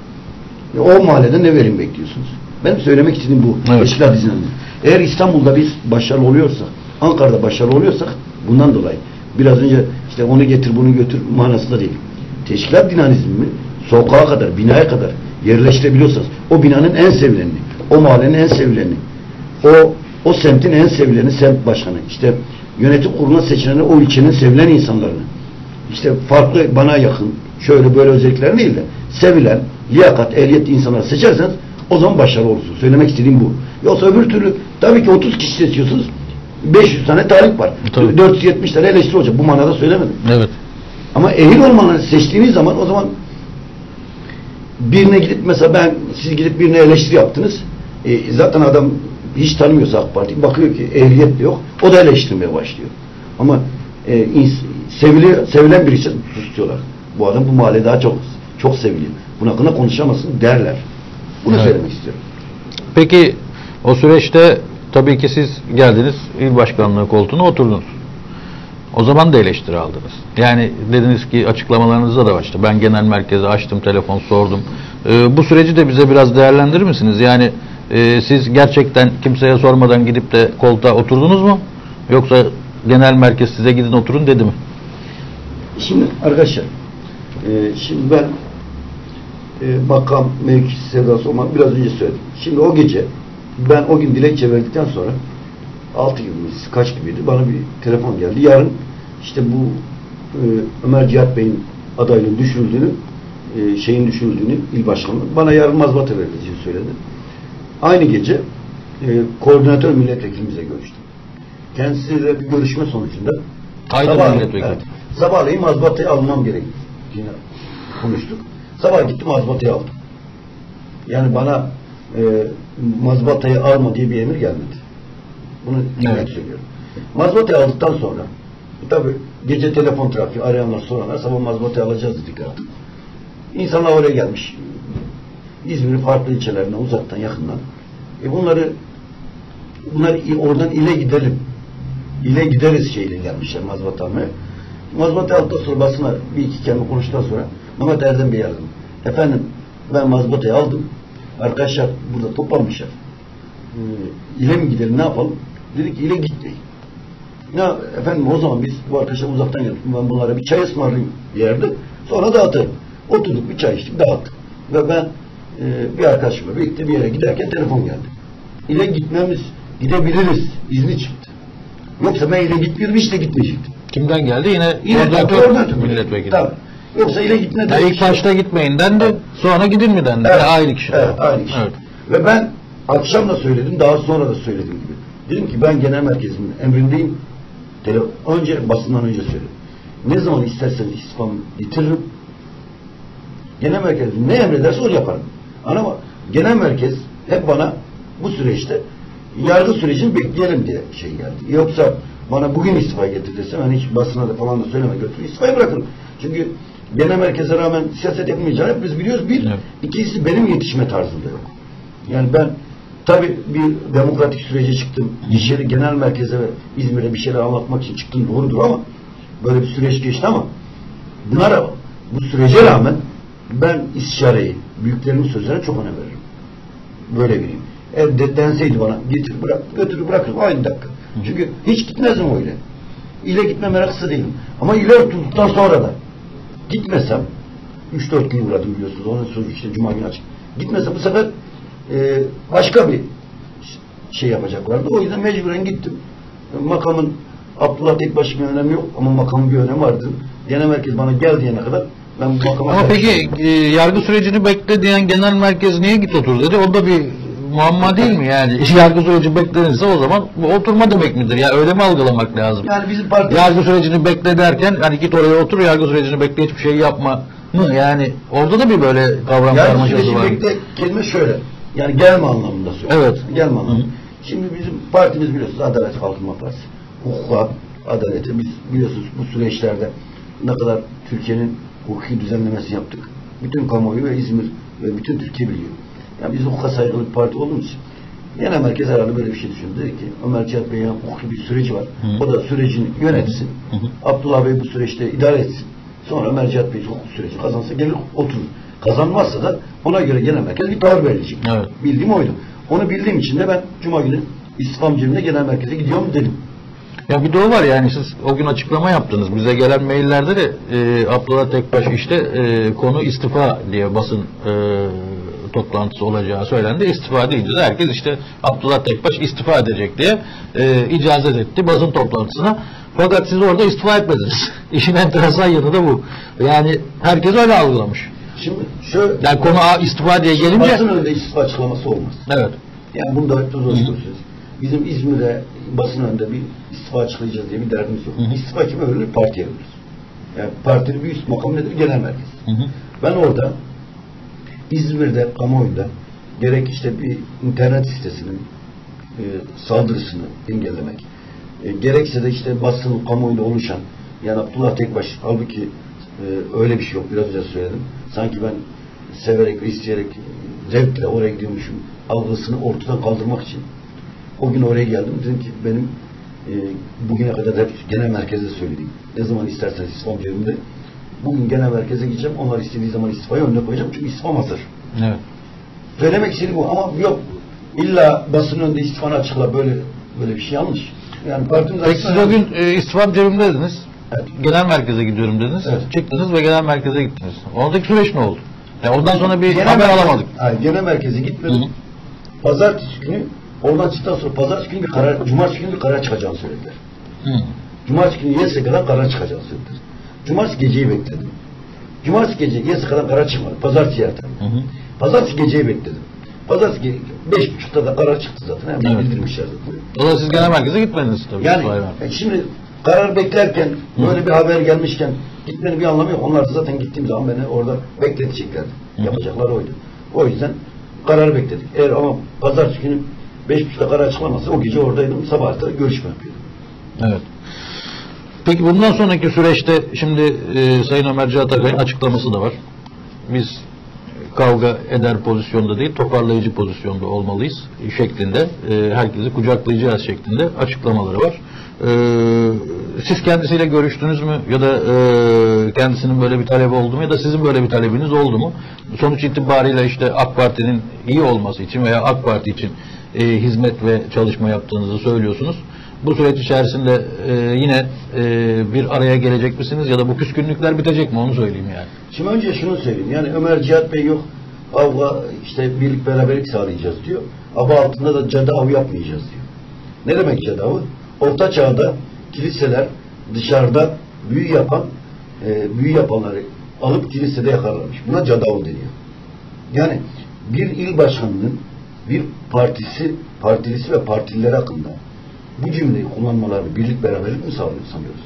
E, o mahallede ne verim bekliyorsunuz? Benim söylemek istediğim bu. Evet. Teşkilat dinamizmi. Eğer İstanbul'da biz başarılı oluyorsak, Ankara'da başarılı oluyorsak bundan dolayı. Biraz önce işte onu getir bunu götür manasında değil. Teşkilat dinamizmi sokağa kadar, binaya kadar yerleştirebiliyorsanız, o binanın en sevilenini, o mahallenin en sevilenini, o o semtin en sevileni semt başkanı, işte yönetim kuruluna seçilen o ilçenin sevilen insanlarını, işte farklı bana yakın, şöyle böyle özellikler değil de sevilen, liyakat, ehliyetli insanları seçerseniz o zaman başarılı olursunuz. Söylemek istediğim bu. Yoksa öbür türlü tabii ki otuz kişi seçiyorsunuz. beş yüz tane talip var. Tabii. dört yüz yetmiş tane eleştiri olacak. Bu manada söylemedim. Evet. Ama ehil olmanı seçtiğiniz zaman o zaman birine gidip mesela ben siz gidip birine eleştiri yaptınız. E, zaten adam hiç tanımıyorsa AK Parti bakıyor ki ehliyet de yok. O da eleştirmeye başlıyor. Ama e, seviliyor, sevilen biri için susuyorlar. Bu adam bu mahallede daha çok çok seviliyor. Bunun hakkında konuşamazsın derler. Bunu evet. söylemek istiyorum. Peki o süreçte tabii ki siz geldiniz, il başkanlığı koltuğuna oturdunuz. O zaman da eleştiri aldınız. Yani dediniz ki açıklamalarınızda da başta. Ben genel merkezi açtım, telefon sordum. Ee, bu süreci de bize biraz değerlendirir misiniz? Yani e, siz gerçekten kimseye sormadan gidip de koltuğa oturdunuz mu? Yoksa genel merkez size gidin oturun dedi mi? Şimdi arkadaşlar, e, şimdi ben e, makam, mevki sevdası olmak biraz önce söyledim. Şimdi o gece ben o gün dilekçe verdikten sonra altı gibi kaç gibiydi bana bir telefon geldi. Yarın işte bu e, Ömer Cihat Bey'in adaylığın düşürüldüğünü e, şeyin düşürüldüğünü il başkanı bana yarın mazbata verileceğini söyledi. Aynı gece e, koordinatör milletvekilimizle görüştüm. Kendisiyle bir görüşme sonucunda sabah, milletvekili. Evet, sabahleyin mazbatayı almam gerektiğini konuştuk. Sabah gittim mazbatayı aldım. Yani bana e, mazbatayı alma diye bir emir gelmedi. Bunu evet. söylüyorum. Mazbatayı aldıktan sonra tabi gece telefon trafiği arayanlar soranlar sabah mazbatayı alacağız dedik artık. İnsanlar oraya gelmiş. İzmir'in farklı ilçelerinden uzaktan yakından. E bunları bunlar oradan ile gidelim. İle gideriz şeyle gelmişler mazbata almaya. Mazbata aldıktan sonra basına bir iki kelime konuştuktan sonra Mehmet Erdem Bey yazdım. Efendim ben mazbatayı aldım. Arkadaşlar burada toplanmışlar. Ee, ile mi gidelim ne yapalım? Dedik ki ile gitmeyin. Ya efendim o zaman biz bu arkadaşlar uzaktan geldik. Ben bunlara bir çay ısmarlayayım bir yerde. Sonra dağıtayım. Oturduk bir çay içtik dağıttık. Ve ben e, bir arkadaşımla birlikte bir yere giderken telefon geldi. İle gitmemiz gidebiliriz. İzni çıktı. Yoksa ben ile gitmiyorum hiç de gitmeyecektim. Kimden geldi? Yine koordinatör milletvekili. Tabii. Yoksa ile gitme yani ilk başta gitmeyin dendi. Evet. Sonra gidin mi dendi? Evet. Aynı kişi. Evet, aynı kişi. Evet. Ve ben akşam da söyledim, daha sonra da söyledim gibi. Dedim ki ben genel merkezimin emrindeyim. Tele önce basından önce söyledim. Ne zaman isterseniz istifamı getiririm. Genel merkez ne emrederse o yaparım. Ama genel merkez hep bana bu süreçte yargı sürecini bekleyelim diye şey geldi. Yoksa bana bugün istifa getir desem ben hiç basına da falan da söyleme götürür. İstifayı bırakırım. Çünkü genel merkeze rağmen siyaset yapmayacağını hepimiz biliyoruz. Bir, evet. İkincisi benim yetişme tarzımda yok. Yani ben tabii bir demokratik sürece çıktım. İçeri genel merkeze ve İzmir'e bir şeyler anlatmak için çıktım doğrudur ama böyle bir süreç geçti ama bunlara bu sürece rağmen ben istişareyi, büyüklerimin sözlerine çok önem veririm. Böyle biriyim. Eğer de denseydi bana getir bırak, götürür bırakırım aynı dakika. Hı. Çünkü hiç gitmezdim öyle. İle gitme meraklısı değilim. Ama ile oturduktan sonra da gitmesem üç dört gün uğradım biliyorsunuz. Onun sonra işte Cuma günü açık. Gitmesem bu sefer e, başka bir şey yapacaklardı. O yüzden mecburen gittim. Makamın Abdullah Tekbaş'ın bir önemi yok ama makamın bir önemi vardı. Genel merkez bana gel diyene kadar ben bu makama... Ama peki e, yargı sürecini bekle diyen genel merkez niye git otur dedi? O da bir muamma değil mi yani? Yargı süreci beklenirse o zaman bu oturma demek midir? Ya öyle mi algılamak lazım? Yani bizim parti... Yargı sürecini bekle derken hani git oraya otur, yargı sürecini bekle, hiçbir şey yapma mı? Yani orada da bir böyle kavram karmaşası var. Yargı süreci bekle kelime şöyle. Yani gelme anlamında söylüyor. Evet. Gelme anlamında. Hı. Şimdi bizim partimiz biliyorsunuz Adalet Kalkınma Partisi. Hukuka, adalete biz biliyorsunuz bu süreçlerde ne kadar Türkiye'nin hukuki düzenlemesi yaptık. Bütün kamuoyu ve İzmir ve bütün Türkiye biliyor. Yani biz hukuka saygılı bir parti olduğumuz için genel merkez herhalde böyle bir şey düşündü. Dedi ki Ömer Cihat Bey'in hukuki bir süreci var. Hı. O da sürecini yönetsin. Hı hı. Abdullah Bey bu süreçte idare etsin. Sonra Ömer Cihat Bey hukuk süreci kazansa gelir oturur. Kazanmazsa da ona göre genel merkez bir tavır verecek. Evet. Bildiğim oydu. Onu bildiğim için de ben Cuma günü istifam cebimde genel merkeze gidiyorum dedim. Ya bir de o var yani siz o gün açıklama yaptınız. Bize gelen maillerde de e, Abdullah Tekbaş işte e, konu istifa diye basın e, toplantısı olacağı söylendi. İstifa deyince de herkes işte Abdullah Tekbaş istifa edecek diye e, icazet etti basın toplantısına. Fakat siz orada istifa etmediniz. İşin enteresan yanı da bu. Yani herkes öyle algılamış. Şimdi şöyle, yani konu istifa diye gelince basın önünde istifa açıklaması olmaz. evet. Yani bunu da söz söylüyoruz. Bizim İzmir'de basın önünde bir istifa açıklayacağız diye bir derdimiz yok. Hı hı. İstifa kime verilir? Partiye verilir. Yani partinin bir üst makamı nedir? Genel merkez. Hı hı. Ben orada İzmir'de kamuoyunda gerek işte bir internet sitesinin e, saldırısını engellemek, e, gerekse de işte basın kamuoyunda oluşan, yani Abdullah Tekbaş, halbuki e, öyle bir şey yok, biraz önce söyledim. Sanki ben severek ve isteyerek, zevkle oraya gidiyormuşum algısını ortadan kaldırmak için. O gün oraya geldim, dedim ki benim e, bugüne kadar hep genel merkezde söyledim. Ne zaman isterseniz istifam cebimde. Bugün genel merkeze gideceğim, onlar istediği zaman istifayı önüne koyacağım çünkü istifam hazır. Evet. Söylemek istediğim bu ama yok. İlla basın önünde istifanı açıkla, böyle böyle bir şey yanlış. Yani partimiz peki siz o gün e, istifam cebimde dediniz. Evet. Genel merkeze gidiyorum dediniz. Evet. Çıktınız ve genel merkeze gittiniz. Oradaki süreç ne oldu? Yani ondan sonra bir genel haber merkez, alamadık. Hayır, genel merkeze gitmedim. Hı -hı. Pazartesi günü oradan çıktıktan sonra pazartesi günü bir karar, cumartesi günü bir karar çıkacağını söylediler. Hı -hı. Cumartesi günü yese kadar karar çıkacağını söylediler. Cumartesi geceyi bekledim. Cumartesi gece yese kadar karar çıkmadı. Pazartesi erteledim. Pazartesi geceyi bekledim. Pazartesi gece beş buçukta da karar çıktı zaten. Hemen evet. Bildirmişler zaten. Dolayısıyla siz genel merkeze gitmediniz tabii. Yani e şimdi karar beklerken, Hı. böyle bir haber gelmişken gitmenin bir anlamı yok. Onlar da zaten gittiğim zaman beni orada bekleteceklerdi. Hı. Yapacaklar oydu. O yüzden kararı bekledik. Eğer ama pazartesi günü beş buçukta karar çıkmazsa o gece oradaydım. Sabah da görüşme yapıyordum. Evet. Peki bundan sonraki süreçte şimdi e, Sayın Ömer Cihat Akay'ın açıklaması da var. Biz kavga eder pozisyonda değil, toparlayıcı pozisyonda olmalıyız şeklinde, e, herkesi kucaklayacağız şeklinde açıklamaları var. E, siz kendisiyle görüştünüz mü? Ya da e, kendisinin böyle bir talebi oldu mu? Ya da sizin böyle bir talebiniz oldu mu? Sonuç itibariyle işte AK Parti'nin iyi olması için veya AK Parti için e, hizmet ve çalışma yaptığınızı söylüyorsunuz. Bu süreç içerisinde e, yine e, bir araya gelecek misiniz ya da bu küskünlükler bitecek mi, onu söyleyeyim yani. Şimdi önce şunu söyleyeyim, yani Ömer Cihat Bey yok avla işte birlik beraberlik sağlayacağız diyor. Ama altında da cadı avı yapmayacağız diyor. Ne demek cadı avı? Orta çağda kiliseler dışarıda büyü yapan e, büyü yapanları alıp kilisede yakarlarmış. Buna cadı avı deniyor. Yani bir il başkanının bir partisi, partilisi ve partililer hakkında bu cümleyi kullanmalarını birlik beraberlik mi sağlıyor sanıyoruz?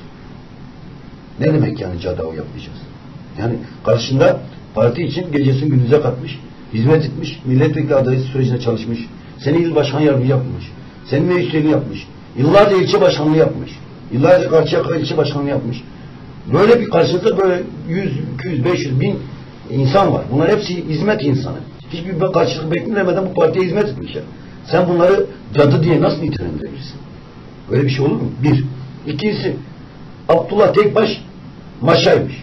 Ne demek yani cadav yapmayacağız? Yani karşında parti için gecesini gündüze katmış, hizmet etmiş, milletvekili adayı sürecinde çalışmış, seni il başkan yardımcısı yapmış, senin meclislerini yapmış, yıllarca ilçe başkanlığı yapmış, yıllarca Karşıyaka ilçe başkanlığı yapmış. Böyle bir karşınızda böyle yüz, iki yüz, beş yüz bin insan var. Bunlar hepsi hizmet insanı. Hiçbir karşılık beklemeden bu partiye hizmet etmişler. Sen bunları cadı diye nasıl nitelendirebilirsin? Böyle bir şey olur mu? Bir. İkincisi, Abdullah Tekbaş maşaymış.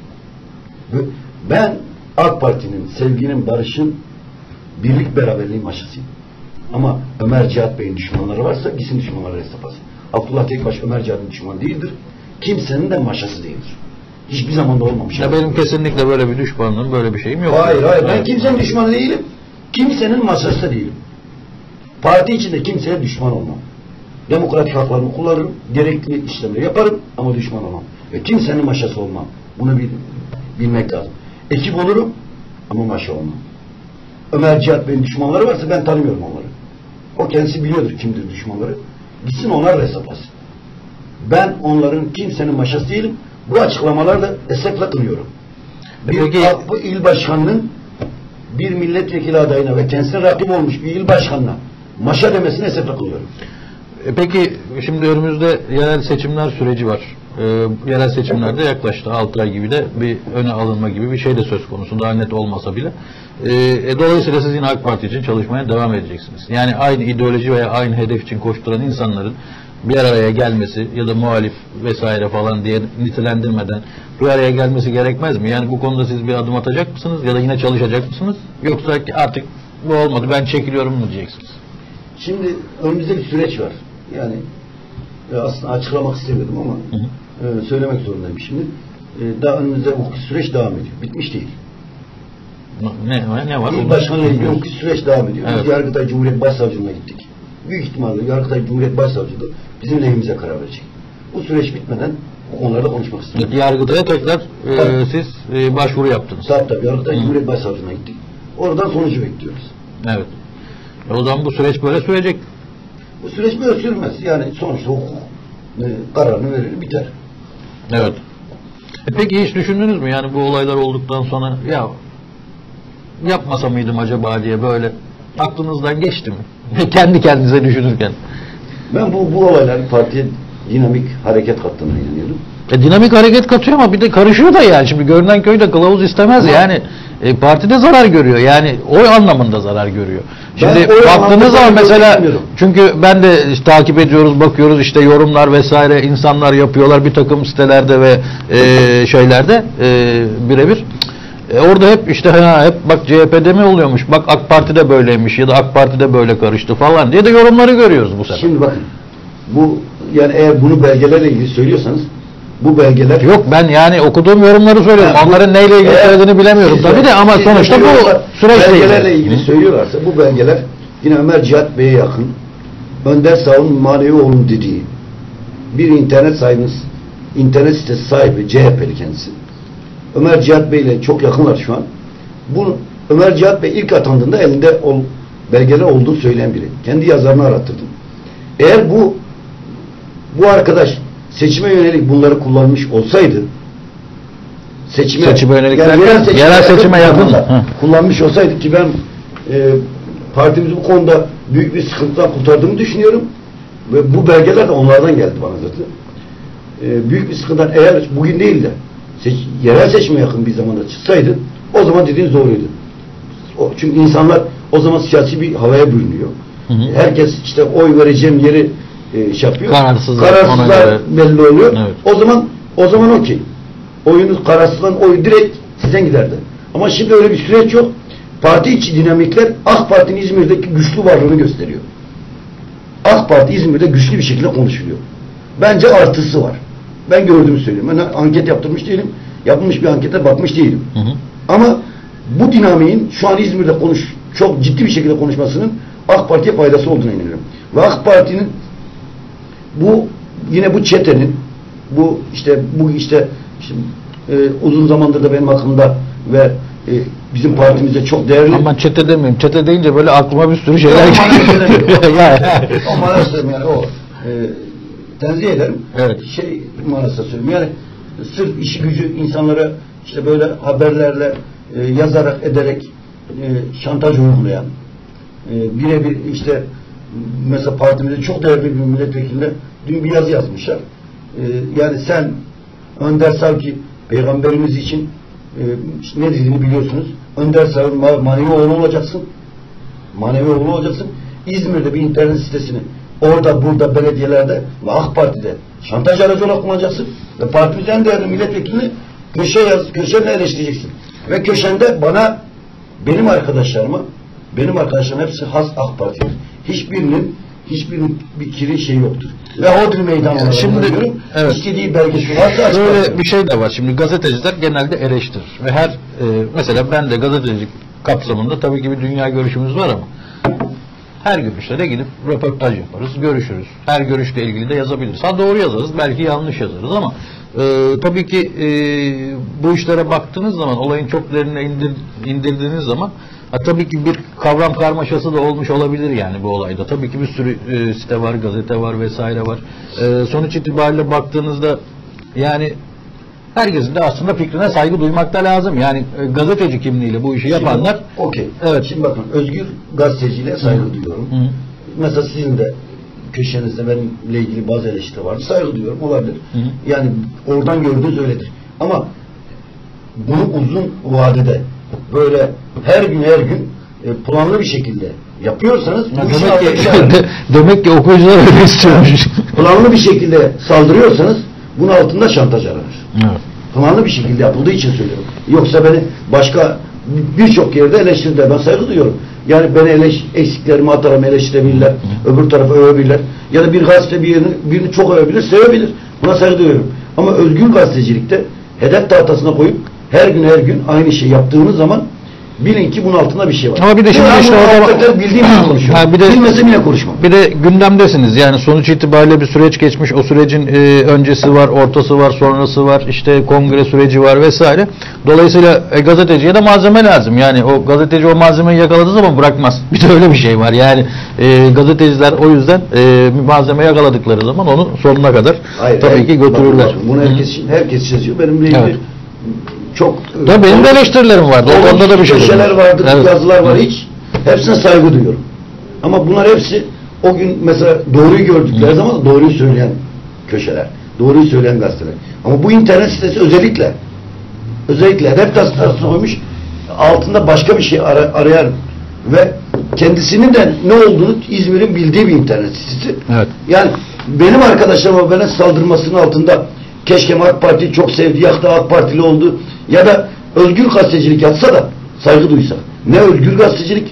Ben AK Parti'nin, sevginin, barışın, birlik beraberliğin maşasıyım. Ama Ömer Cihat Bey'in düşmanları varsa gitsin düşmanları hesaplasın. Abdullah Tekbaş Ömer Cihat'ın düşmanı değildir. Kimsenin de maşası değildir. Hiçbir zaman da olmamış. Ya benim kesinlikle böyle bir düşmanlığım, böyle bir şeyim yok. Hayır hayır. Ben kimsenin düşmanı değilim. Kimsenin maşası da değilim. Parti içinde kimseye düşman olmam. Demokratik haklarımı kullanırım, gerekli işlemleri yaparım ama düşman olmam. Ve kimsenin maşası olmam. Bunu bil, bilmek lazım. Ekip olurum ama maşa olmam. Ömer Cihat Bey'in düşmanları varsa ben tanımıyorum onları. O kendisi biliyordur kimdir düşmanları. Gitsin onlarla hesaplasın. Ben onların kimsenin maşası değilim. Bu açıklamalarla esefle kılıyorum. Bir Peki. bu il başkanının bir milletvekili adayına ve kendisine rakip olmuş bir il başkanına maşa demesini esefle kılıyorum. Peki şimdi önümüzde yerel seçimler süreci var. Ee, yerel seçimlerde yaklaştı altı ay gibi de bir öne alınma gibi bir şey de söz konusu. Daha net olmasa bile. Ee, dolayısıyla siz yine AK Parti için çalışmaya devam edeceksiniz. Yani aynı ideoloji veya aynı hedef için koşturan insanların bir araya gelmesi ya da muhalif vesaire falan diye nitelendirmeden bir araya gelmesi gerekmez mi? Yani bu konuda siz bir adım atacak mısınız ya da yine çalışacak mısınız? Yoksa artık bu olmadı ben çekiliyorum mu diyeceksiniz? Şimdi önümüzde bir süreç var. Yani e, aslında açıklamak istemiyordum ama hı hı. E, söylemek zorundayım şimdi. E, daha önümüzde hukuki süreç devam ediyor. Bitmiş değil. Ne, ne var? İl başkanıyla ilgili hukuki süreç devam ediyor. Evet. Biz Yargıtay Cumhuriyet Başsavcılığına gittik. Büyük ihtimalle Yargıtay Cumhuriyet Başsavcılığı bizim lehimize karar verecek. Bu süreç bitmeden Onlarla konuşmak istedim. Yargıtay'a tekrar e, siz e, başvuru yaptınız. Tabii tabii. Yargıtay Cumhuriyet Başsavcılığına gittik. Oradan sonucu bekliyoruz. Evet. E, o zaman bu süreç böyle sürecek. Bu süreç böyle sürmez. Yani sonuçta hukuk e, kararını verir, biter. Evet. E peki hiç düşündünüz mü yani bu olaylar olduktan sonra ya yapmasa mıydım acaba diye böyle aklınızdan geçti mi? Kendi kendinize düşünürken. Ben bu, bu olaylar partiye dinamik hareket kattığına inanıyorum. E, dinamik hareket katıyor ama bir de karışıyor da yani. Şimdi görünen köyde kılavuz istemez yani. E, partide zarar görüyor. Yani oy anlamında zarar görüyor. Şimdi baktığınız zaman mesela çünkü ben de işte, takip ediyoruz, bakıyoruz işte yorumlar vesaire insanlar yapıyorlar bir takım sitelerde ve e, şeylerde e, birebir. E, orada hep işte ha, hep bak C H P'de mi oluyormuş, bak AK Parti'de böyleymiş ya da AK Parti'de böyle karıştı falan diye de yorumları görüyoruz bu sefer. Şimdi bakın bu yani eğer bunu belgelerle ilgili söylüyorsanız bu belgeler yok ben yani okuduğum yorumları söylüyorum. Yani onların neyle ilgili söylediğini bilemiyorum tabii de ama sonuçta bu süreçte belgelerle ilgili Hı? söylüyorlarsa bu belgeler yine Ömer Cihat Bey'e yakın Önder Sağ'ın Manevioğlu'nun dediği bir internet sahibi internet sitesi sahibi C H P'li kendisi. Ömer Cihat Bey ile çok yakınlar şu an. Bu Ömer Cihat Bey ilk atandığında elinde ol, belgeler olduğunu söyleyen biri. Kendi yazarını arattırdım. Eğer bu bu arkadaş seçime yönelik bunları kullanmış olsaydı seçime, seçime yönelik yani yerel seçime, yerel seçime yakın kullanmış olsaydı ki ben e, partimizi bu konuda büyük bir sıkıntıdan kurtardığımı düşünüyorum ve bu belgeler de onlardan geldi bana zaten. E, büyük bir sıkıntıdan eğer bugün değil de seç, yerel seçime yakın bir zamanda çıksaydı o zaman dediğiniz doğruydu. O, çünkü insanlar o zaman siyasi bir havaya bürünüyor. Hı hı. Herkes işte oy vereceğim yeri e, şey yapıyor. Kararsızlar, Kararsızlar belli oluyor. Evet. O zaman o zaman okey. Oyunuz kararsızdan oy direkt sizden giderdi. Ama şimdi öyle bir süreç yok. Parti içi dinamikler AK Parti'nin İzmir'deki güçlü varlığını gösteriyor. AK Parti İzmir'de güçlü bir şekilde konuşuluyor. Bence artısı var. Ben gördüğümü söylüyorum. Ben anket yaptırmış değilim. Yapılmış bir ankete bakmış değilim. Hı hı. Ama bu dinamiğin şu an İzmir'de konuş çok ciddi bir şekilde konuşmasının AK Parti'ye faydası olduğuna inanıyorum. Ve AK Parti'nin bu yine bu çetenin bu işte bu işte, işte e, uzun zamandır da benim aklımda ve e, bizim partimize çok değerli. Ama çete demeyeyim. Çete deyince böyle aklıma bir sürü şeyler geliyor. O manasında yani o e, tenzih ederim. Evet. Şey manasında söylüyorum. Yani sırf işi gücü insanlara işte böyle haberlerle e, yazarak ederek e, şantaj uygulayan e, birebir işte mesela partimizde çok değerli bir milletvekiline dün bir yazı yazmışlar. E, yani sen Önder Savcı peygamberimiz için e, ne dediğini biliyorsunuz. Önder Savcı manevi oğlu olacaksın. Manevi oğlu olacaksın. İzmir'de bir internet sitesini orada burada belediyelerde ve AK Parti'de şantaj aracı olarak kullanacaksın. Ve partimizin en değerli milletvekilini köşe yaz, köşeyle eleştireceksin. Ve köşende bana benim arkadaşlarıma benim arkadaşlarım hepsi has AK Parti'dir. Hiçbirinin hiçbirinin bir kiri şey yoktur. Ve hodri meydan olarak şimdi diyorum. Evet. İstediği belgesi varsa şöyle bir şey de var. Şimdi gazeteciler genelde eleştirir. Ve her e, mesela ben de gazetecilik kapsamında tabii ki bir dünya görüşümüz var ama her görüşte de gidip röportaj yaparız, görüşürüz. Her görüşle ilgili de yazabiliriz. Ha doğru yazarız, belki yanlış yazarız ama e, tabii ki e, bu işlere baktığınız zaman, olayın çok derine indir, indirdiğiniz zaman ha, tabii ki bir kavram karmaşası da olmuş olabilir yani bu olayda. Tabii ki bir sürü e, site var, gazete var vesaire var. E, sonuç itibariyle baktığınızda yani herkesin de aslında fikrine saygı duymak da lazım. Yani e, gazeteci kimliğiyle bu işi yapanlar. Okey. Evet. Şimdi bakın özgür gazeteciliğe saygı Hı. duyuyorum. Hı. Mesela sizin de köşenizde benimle ilgili bazı eleştiri vardı. Saygı duyuyorum. Olabilir. Hı. Yani oradan gördüğünüz öyledir. Ama bunu uzun vadede böyle her gün her gün e, planlı bir şekilde yapıyorsanız bu işin demek, ki, de, demek ki okuyucular öyle istiyormuş. Planlı bir şekilde saldırıyorsanız bunun altında şantaj aranır. Evet. Planlı bir şekilde yapıldığı için söylüyorum. Yoksa beni başka birçok yerde eleştirdiler. Ben saygı duyuyorum. Yani beni eleş, eksiklerimi atarım eleştirebilirler. Hı. Öbür tarafı övebilirler. Ya da bir gazete bir yerini, birini çok övebilir, sevebilir. Buna saygı duyuyorum. Ama özgür gazetecilikte hedef tahtasına koyup her gün her gün aynı şey yaptığınız zaman bilin ki bunun altında bir şey var. Ama bir de şimdi ben işte bunu orada- alttakiler bildiğim için konuşuyorum. Ha, bir de- Bilmesem yine konuşmam. Bir de gündemdesiniz. Yani sonuç itibariyle bir süreç geçmiş. O sürecin e, öncesi var, ortası var, sonrası var. İşte kongre süreci var vesaire. Dolayısıyla e, gazeteciye de malzeme lazım. Yani o gazeteci o malzemeyi yakaladığı zaman bırakmaz. Bir de öyle bir şey var. Yani e, gazeteciler o yüzden e, bir malzeme yakaladıkları zaman onu sonuna kadar Hayır, tabii hayır. ki götürürler. Bakın, bunu herkes herkes yazıyor. Benimle ilgili Evet. çok Tabii benim de eleştirilerim vardı. O konuda da bir şey köşeler yok. vardır, Evet. yazılar var hiç. Hepsine saygı duyuyorum. Ama bunlar hepsi o gün mesela doğruyu gördükleri zaman doğruyu söyleyen köşeler. Doğruyu söyleyen gazeteler. Ama bu internet sitesi özellikle özellikle hedef tasarısına koymuş, altında başka bir şey ara- arayan ve kendisinin de ne olduğunu İzmir'in bildiği bir internet sitesi. Evet. Yani benim arkadaşlarıma bana saldırmasının altında keşke AK Parti'yi çok sevdi, yaktı AK Partili oldu ya da özgür gazetecilik yapsa da saygı duysa. Ne özgür gazetecilik,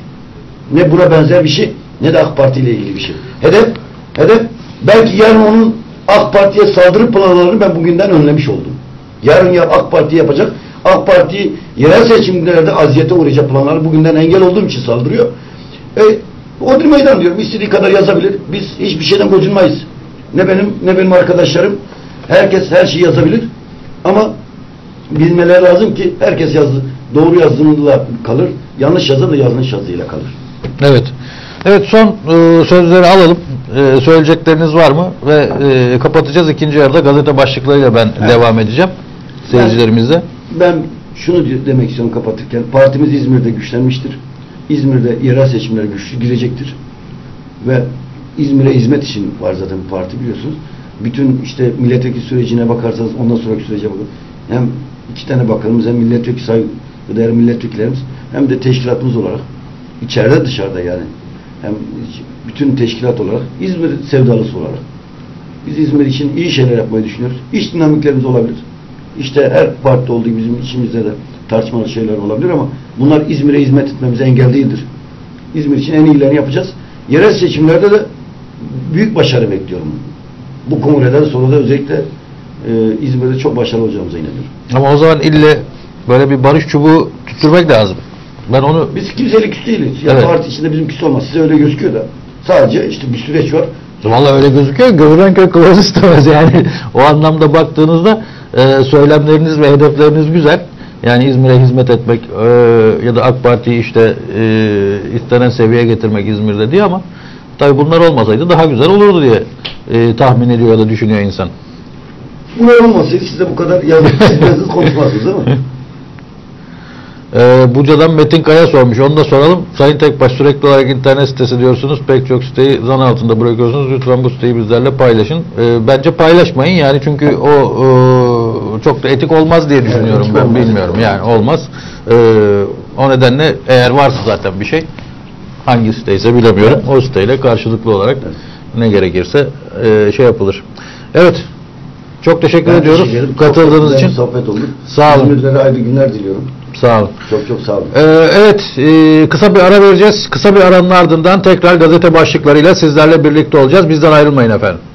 ne buna benzer bir şey, ne de AK Parti ile ilgili bir şey. Hedef, hedef belki yarın onun AK Parti'ye saldırı planlarını ben bugünden önlemiş oldum. Yarın ya AK Parti yapacak, AK Parti yerel seçimlerde aziyete uğrayacak planları bugünden engel olduğum için saldırıyor. E, Odri meydan diyorum. İstediği kadar yazabilir. Biz hiçbir şeyden gocunmayız. Ne benim ne benim arkadaşlarım. Herkes her şeyi yazabilir. Ama bilmeleri lazım ki herkes yazdı. Doğru yazdığında kalır. Yanlış yazan da yanlış yazıyla kalır. Evet. Evet, son e, sözleri alalım. E, söyleyecekleriniz var mı? Ve e, kapatacağız. İkinci yarıda gazete başlıklarıyla ben Evet. devam edeceğim. Seyircilerimizle. Ben şunu demek istiyorum kapatırken. Partimiz İzmir'de güçlenmiştir. İzmir'de yerel seçimlere güçlü girecektir. Ve İzmir'e hizmet için var zaten bu parti biliyorsunuz. Bütün işte milletvekili sürecine bakarsanız ondan sonraki sürece bakın. Hem iki tane bakanımız hem milletvekili saygıdeğer milletvekillerimiz hem de teşkilatımız olarak içeride dışarıda yani hem bütün teşkilat olarak İzmir sevdalısı olarak biz İzmir için iyi şeyler yapmayı düşünüyoruz. İş dinamiklerimiz olabilir. İşte her partide olduğu bizim içimizde de tartışmalı şeyler olabilir ama bunlar İzmir'e hizmet etmemize engel değildir. İzmir için en iyilerini yapacağız. Yerel seçimlerde de büyük başarı bekliyorum. Bu kongreden sonra da özellikle e, İzmir'de çok başarılı olacağımıza inanıyorum. Ama o zaman ille böyle bir barış çubuğu tutturmak lazım. Ben onu Biz kimseyle küs değiliz. Ya Evet. parti içinde bizim küs olmaz. Size öyle gözüküyor da. Sadece işte bir süreç var. vallahi öyle gözüküyor. Görünen köy kılavuz istemez yani. O anlamda baktığınızda e, söylemleriniz ve hedefleriniz güzel. Yani İzmir'e hizmet etmek e, ya da AK Parti'yi işte e, istenen seviyeye getirmek İzmir'de diye ama tabii bunlar olmasaydı daha güzel olurdu diye e, tahmin ediyor ya da düşünüyor insan. Bu olmasaydı siz de bu kadar yazıp çizmezsiniz konuşmazsınız değil mi? Ee, Buca'dan Metin Kaya sormuş. Onu da soralım. Sayın Tekbaş, sürekli olarak internet sitesi diyorsunuz. Pek çok siteyi zan altında bırakıyorsunuz. Lütfen bu siteyi bizlerle paylaşın. Ee, bence paylaşmayın yani çünkü o, o çok da etik olmaz diye düşünüyorum. etik Ben olmaz. bilmiyorum yani olmaz. Ee, o nedenle eğer varsa zaten bir şey hangi siteyse bilemiyorum. O siteyle karşılıklı olarak ne gerekirse e, şey yapılır. Evet. Çok teşekkür Ben ediyoruz teşekkür ederim. katıldığınız Çok güzel için. bir sohbet oldu. Sağ olun. İzmir'de hayırlı günler diliyorum. Sağ olun. Çok çok sağ olun. Ee, evet, e, kısa bir ara vereceğiz. Kısa bir aranın ardından tekrar gazete başlıklarıyla sizlerle birlikte olacağız. Bizden ayrılmayın efendim.